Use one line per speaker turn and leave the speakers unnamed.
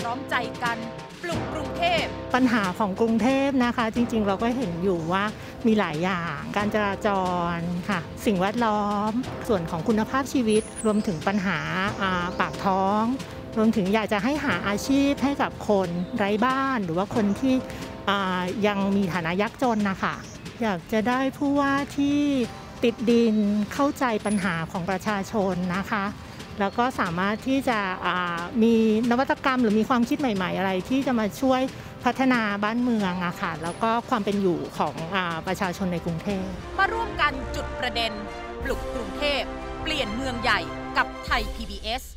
ร้อมใจกันปลุกกรุงเทพ
ปัญหาของกรุงเทพนะคะจริงๆเราก็เห็นอยู่ว่ามีหลายอย่างการจราจรค่ะสิ่งแวดล้อมส่วนของคุณภาพชีวิตรวมถึงปัญหาปากท้องรวมถึงอยากจะให้หาอาชีพให้กับคนไร้บ้านหรือว่าคนที่ยังมีฐานะยากจนนะคะอยากจะได้ผู้ว่าที่ติดดินเข้าใจปัญหาของประชาชนนะคะแล้วก็สามารถที่จะมีนวัตกรรมหรือมีความคิดใหม่ๆอะไรที่จะมาช่วยพัฒนาบ้านเมืองอะค่ะแล้วก็ความเป็นอยู่ของประชาชนในกรุงเทพ
มาร่วมกันจุดประเด็นปลุกกรุงเทพเปลี่ยนเมืองใหญ่กับไทย PBS